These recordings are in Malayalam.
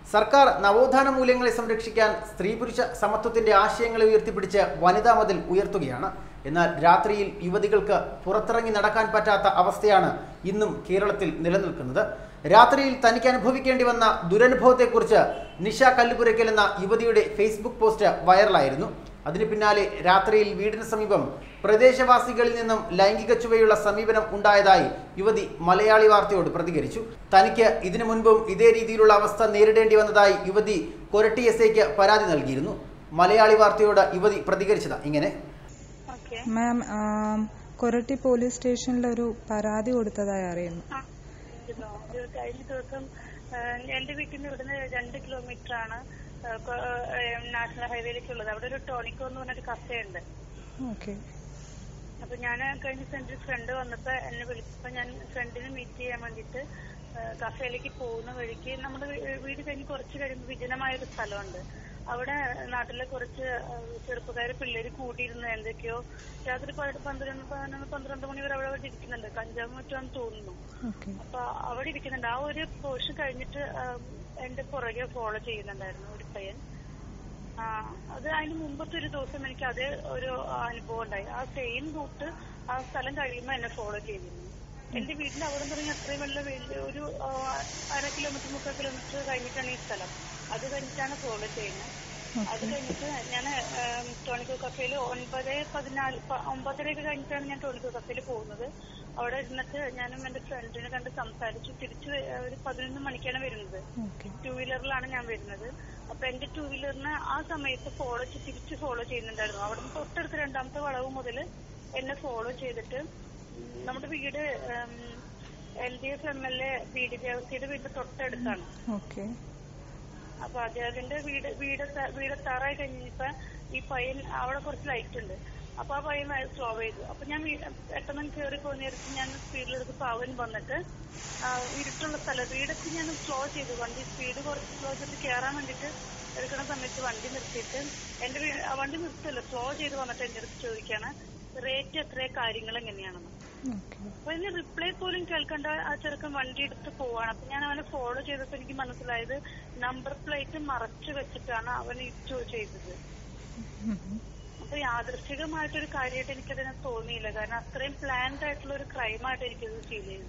സർക്കാർ നവോത്ഥാന മൂല്യങ്ങളെ സംരക്ഷിക്കാൻ സ്ത്രീ പുരുഷ സമത്വത്തിന്റെ ആശയങ്ങളെ ഉയർത്തിപ്പിടിച്ച് വനിതാ മതിൽ ഉയർത്തുകയാണ്. എന്നാൽ രാത്രിയിൽ യുവതികൾക്ക് പുറത്തിറങ്ങി നടക്കാൻ പറ്റാത്ത അവസ്ഥയാണ് ഇന്നും കേരളത്തിൽ നിലനിൽക്കുന്നത്. രാത്രിയിൽ തനിക്ക് അനുഭവിക്കേണ്ടി വന്ന ദുരനുഭവത്തെക്കുറിച്ച് നിഷ കല്ലുപുരയ്ക്കൽ എന്ന യുവതിയുടെ ഫേസ്ബുക്ക് പോസ്റ്റ് വൈറലായിരുന്നു. അതിന് പിന്നാലെ രാത്രിയിൽ വീടിന് സമീപം പ്രദേശവാസികളിൽ നിന്നും ലൈംഗിക ചുവയുള്ള സമീപനം ഉണ്ടായതായി യുവതി മലയാളി വാർത്തയോട് പ്രതികരിച്ചു. തനിക്ക് ഇതിനു മുൻപും ഇതേ രീതിയിലുള്ള അവസ്ഥ നേരിടേണ്ടി വന്നതായി യുവതി കൊരട്ടി എസ്ഐക്ക് പരാതി നൽകിയിരുന്നു. മലയാളി വാർത്തയോട് യുവതി പ്രതികരിച്ചത് ഇങ്ങനെ: മാം, കൊരട്ടി പോലീസ് സ്റ്റേഷനിൽ ഒരു പരാതി കൊടുത്തതായി അറിയുന്നു. കഴിഞ്ഞ ദിവസം എന്റെ വീട്ടിൽ നിന്ന് ഇവിടുന്ന് 2 കിലോമീറ്റർ ആണ് നാഷണൽ ഹൈവേയിലേക്കുള്ളത്. അവിടെ ഒരു ടോണിക്കോ എന്ന് പറഞ്ഞൊരു കഫേ ഉണ്ട്. അപ്പൊ ഞാൻ കഴിഞ്ഞ ദിവസം ഫ്രണ്ട് വന്നപ്പോ എന്നെ വിളിച്ചപ്പോ ഞാൻ ഫ്രണ്ടിനെ മീറ്റ് ചെയ്യാൻ വേണ്ടിട്ട് കഫേയിലേക്ക് പോകുന്ന വഴിക്ക് നമ്മുടെ വീട് കഴിഞ്ഞ് കുറച്ച് കഴിയുമ്പോൾ വിജനമായൊരു സ്ഥലമുണ്ട്. അവിടെ നാട്ടിലെ കുറച്ച് ചെറുപ്പക്കാര് പിള്ളേര് കൂടിയിരുന്ന് എന്തൊക്കെയോ രാത്രി 12 മണി വരെ അവിടെ ഇരിക്കുന്നുണ്ട്. കഞ്ചാവ് മറ്റാന്ന് തോന്നുന്നു. അപ്പൊ അവിടെ ഇരിക്കുന്നുണ്ട്. ആ ഒരു പോർഷൻ കഴിഞ്ഞിട്ട് എന്റെ പുറകെ ഫോളോ ചെയ്യുന്നുണ്ടായിരുന്നു ഒരു പയ്യൻ. അത് അതിന് മുമ്പത്തെ ഒരു ദിവസം എനിക്ക് അതേ ഒരു അനുഭവം ഉണ്ടായി. ആ സെയിം റൂട്ട് ആ സ്ഥലം കഴിയുമ്പോൾ എന്നെ ഫോളോ ചെയ്തിരുന്നു. എന്റെ വീടിന്റെ അവിടെ തുടങ്ങി അത്രയും വലിയ ഒരു 1/2 കിലോമീറ്റർ 3 കിലോമീറ്റർ കഴിഞ്ഞിട്ടാണ് ഈ സ്ഥലം. അത് കഴിഞ്ഞിട്ടാണ് ഫോളോ ചെയ്യുന്നത്. അത് കഴിഞ്ഞിട്ട് ഞാൻ ടോണിക്കോ കഫേയിൽ 9:14 കഴിഞ്ഞിട്ടാണ് ഞാൻ ടോണിക്കോ കഫേയിൽ പോകുന്നത്. അവിടെ ഇരുന്നിട്ട് ഞാനും എന്റെ ഫ്രണ്ടിനെ കണ്ട് സംസാരിച്ചു. തിരിച്ച് ഒരു 11 മണിക്കാണ് വരുന്നത്. 2 വീലറിലാണ് ഞാൻ വരുന്നത്. അപ്പൊ എന്റെ 2 വീലറിന് ആ സമയത്ത് തിരിച്ച് ഫോളോ ചെയ്യുന്നുണ്ടായിരുന്നു. അവിടെ നിന്ന് തൊട്ടടുത്ത് 2ാമത്തെ വളവ് മുതൽ എന്നെ ഫോളോ ചെയ്തിട്ട് നമ്മുടെ വീട് LDF MLA BD ദേവസ്യയുടെ വീടിന്റെ തൊട്ടടുത്താണ്. അപ്പൊ അദ്ദേഹത്തിന്റെ വീടെത്താറായി കഴിഞ്ഞപ്പോ ഈ പയ്യൻ അവിടെ കുറച്ച് ലൈറ്റ് ഉണ്ട്. അപ്പൊ ആ പയ്യൻ സ്ലോ ചെയ്തു. അപ്പൊ ഞാൻ പെട്ടെന്ന് കയറി പോകുന്നിടത്ത് ഞാൻ സ്പീഡിലെടുത്ത് അവൻ വന്നിട്ട് ഇരുട്ടുള്ള സ്ഥലം വീടെത്തി ഞാൻ സ്ലോ ചെയ്തു. വണ്ടി സ്പീഡ് കുറച്ച് സ്ലോ ചെയ്ത് കയറാൻ വേണ്ടിട്ട് എടുക്കുന്ന സമയത്ത് വണ്ടി നിർത്തിയിട്ട് വണ്ടി നിർത്തില്ല, സ്ലോ ചെയ്ത് വന്നിട്ട് എന്റെ അടുത്ത് ചോദിക്കാണ് റേറ്റ് എത്ര, കാര്യങ്ങൾ എങ്ങനെയാണെന്ന്. അപ്പൊ ഇതിന് റിപ്ലൈ പോലും കേൾക്കേണ്ട ആ ചെറുക്കൻ വണ്ടി എടുത്ത് പോവാണ്. അപ്പൊ ഞാൻ അവനെ ഫോളോ ചെയ്തപ്പോ എനിക്ക് മനസ്സിലായത് നമ്പർ പ്ലേറ്റ് മറച്ചു വെച്ചിട്ടാണ് അവൻ ഇഷ്യൂ ചെയ്തത്. അപ്പൊ യാദൃശ്ചികമായിട്ടൊരു കാര്യമായിട്ട് എനിക്കതിനെ തോന്നിയില്ല. കാരണം അത്രയും പ്ലാൻഡ് ആയിട്ടുള്ള ഒരു ക്രൈമായിട്ട് എനിക്കത് ഫീൽ ചെയ്യുന്നു.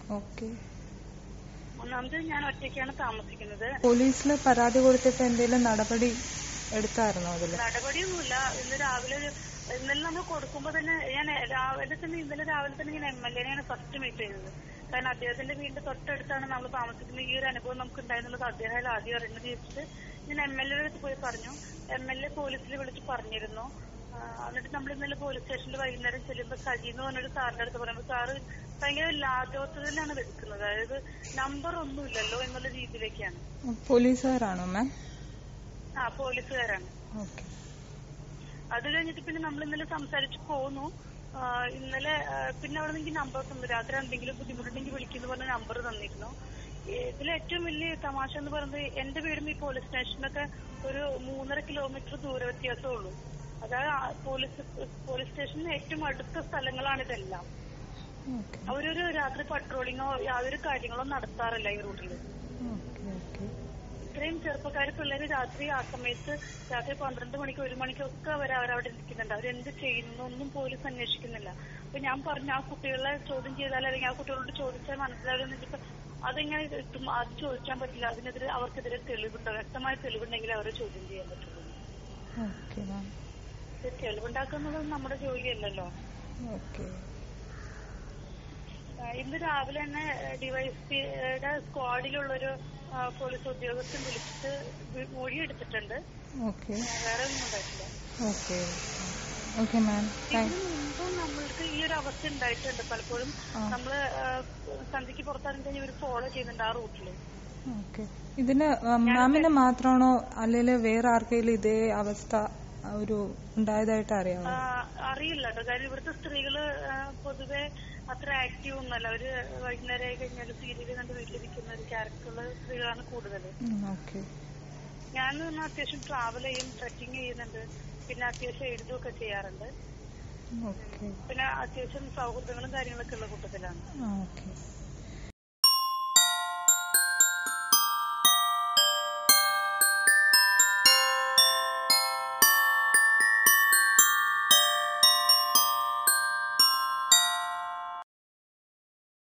ഒന്നാമത് ഞാൻ ഒറ്റയ്ക്കാണ് താമസിക്കുന്നത്. പോലീസിൽ പരാതി കൊടുത്തിട്ട് എന്തെങ്കിലും നടപടി എടുത്തായിരുന്നോ? നടപടിയൊന്നുമില്ല. ഇന്നലെ നമ്മൾ കൊടുക്കുമ്പോ തന്നെ ഇന്നലെ രാവിലെ തന്നെ ഞാൻ MLA-നെയാണ് ഫസ്റ്റ് മീറ്റ് ചെയ്തത്. കാരണം അദ്ദേഹത്തിന്റെ വീടിന്റെ തൊട്ടടുത്താണ് നമ്മൾ താമസിക്കുന്നത്. ഈ ഒരു അനുഭവം നമുക്ക് ഉണ്ടായിരുന്നുള്ളത് അദ്ദേഹം ആദ്യം അറിയുന്നത് ചോദിച്ചിട്ട് ഞാൻ MLA-യുടെ അടുത്ത് പോയി പറഞ്ഞു. MLA പോലീസിൽ വിളിച്ച് പറഞ്ഞിരുന്നു. എന്നിട്ട് നമ്മൾ ഇന്നലെ പോലീസ് സ്റ്റേഷനിൽ വൈകുന്നേരം ചെല്ലുമ്പോൾ സജി എന്ന് പറഞ്ഞൊരു സാറിന്റെ അടുത്ത് പറയുമ്പോൾ സാറ് ഭയങ്കര ലാഘവത്തിലാണ് വെക്കുന്നത്. അതായത് നമ്പർ ഒന്നുമില്ലല്ലോ എന്നുള്ള രീതിയിലേക്കാണ്. പോലീസുകാരാണോ മാം? പോലീസുകാരാണ്. അത് കഴിഞ്ഞിട്ട് പിന്നെ നമ്മൾ ഇന്നലെ സംസാരിച്ച് പോന്നു. ഇന്നലെ പിന്നെ അവിടെ നിന്ന് നമ്പർ തന്നു. രാത്രി എന്തെങ്കിലും ബുദ്ധിമുട്ടുണ്ടെങ്കിൽ വിളിക്കുന്നു പറഞ്ഞ നമ്പർ തന്നിരുന്നു. ഇതിൽ ഏറ്റവും വലിയ തമാശ എന്ന് പറയുന്നത് എന്റെ വീടും ഈ പോലീസ് സ്റ്റേഷനൊക്കെ ഒരു 3.5 കിലോമീറ്റർ ദൂര വ്യത്യാസമേ ഉള്ളൂ. അതായത് പോലീസ് സ്റ്റേഷന് ഏറ്റവും അടുത്ത സ്ഥലങ്ങളാണ് ഇതെല്ലാം. അവരൊരു രാത്രി പട്രോളിങ്ങോ യാതൊരു കാര്യങ്ങളോ നടത്താറില്ല ഈ റൂട്ടിൽ. ഇത്രയും ചെറുപ്പക്കാര് പിള്ളേര് രാത്രി ആ സമയത്ത് രാത്രി 12 മണിക്ക് 1 മണിക്കൊക്കെ അവരവിടെ ഇരിക്കുന്നുണ്ട്. അവരെന്ത് ചെയ്യുന്നു ഒന്നും പോലീസ് അന്വേഷിക്കുന്നില്ല. അപ്പൊ ഞാൻ പറഞ്ഞു ആ കുട്ടികളെ ചോദ്യം ചെയ്താൽ അല്ലെങ്കിൽ ആ കുട്ടികളോട് ചോദിച്ചാൽ മനസ്സിലാവില്ലെന്ന് വെച്ചപ്പോ അതെങ്ങനെ കിട്ടും, അത് ചോദിക്കാൻ പറ്റില്ല. അതിനെതിരെ അവർക്കെതിരെ തെളിവുണ്ടോ, വ്യക്തമായ തെളിവുണ്ടെങ്കിൽ അവരെ ചോദ്യം ചെയ്യാൻ പറ്റുള്ളൂ. തെളിവുണ്ടാക്കുന്നത് നമ്മുടെ ജോലിയല്ലല്ലോ. ഇന്ന് രാവിലെ തന്നെ ഡിവൈഎസ്പിയുടെ സ്ക്വാഡിലുള്ളൊരു പോലീസ് ഉദ്യോഗസ്ഥൻ വിളിച്ചിട്ട് മൊഴി എടുത്തിട്ടുണ്ട്. വേറെ ഒന്നും ഉണ്ടായിട്ടില്ല. മുമ്പും നമ്മൾക്ക് ഈ ഒരു അവസ്ഥ ഉണ്ടായിട്ടുണ്ട്. പലപ്പോഴും നമ്മള് സന്ധ്യക്ക് പുറത്തിറങ്ങി ഇവർ ഫോളോ ചെയ്യുന്നുണ്ട് ആ റൂട്ടില്. ഇതിന് മാമിന് മാത്രമാണോ അല്ലെങ്കിൽ വേറെ ആർക്കെങ്കിലും ഇതേ അവസ്ഥ ഒരു ഉണ്ടായതായിട്ട് അറിയാമോ? അറിയില്ല കേട്ടോ. കാര്യം ഇവിടുത്തെ സ്ത്രീകള് പൊതുവെ അത്ര ആക്റ്റീവ് ഒന്നല്ല. അവര് വൈകുന്നേരം ആയി കഴിഞ്ഞാൽ സീരിയൽ കണ്ട് വീട്ടിലിരിക്കുന്ന ഒരു ക്യാരക്ടറുള്ള സ്ത്രീകളാണ് കൂടുതൽ. ഞാൻ അത്യാവശ്യം ട്രാവൽ ചെയ്യും, ട്രക്കിങ് ചെയ്യുന്നുണ്ട്, പിന്നെ അത്യാവശ്യം എഴുതുകയൊക്കെ ചെയ്യാറുണ്ട്. പിന്നെ അത്യാവശ്യം സൗഹൃദങ്ങളും കാര്യങ്ങളൊക്കെ ഉള്ള കൂട്ടത്തിലാണ്.